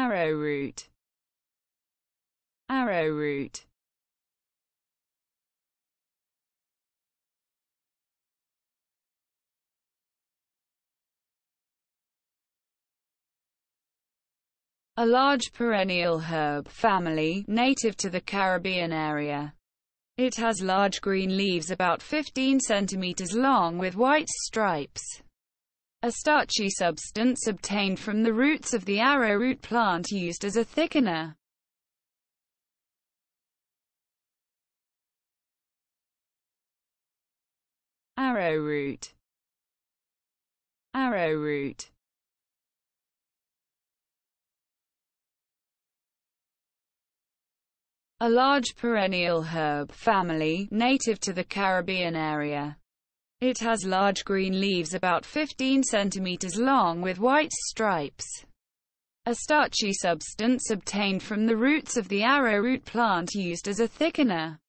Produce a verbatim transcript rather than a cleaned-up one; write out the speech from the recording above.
Arrowroot. Arrowroot. A large perennial herb family, native to the Caribbean area. It has large green leaves about fifteen centimeters long with white stripes. A starchy substance obtained from the roots of the arrowroot plant used as a thickener. Arrowroot. Arrowroot. A large perennial herb family, native to the Caribbean area. It has large green leaves about fifteen centimeters long with white stripes. A starchy substance obtained from the roots of the arrowroot plant used as a thickener.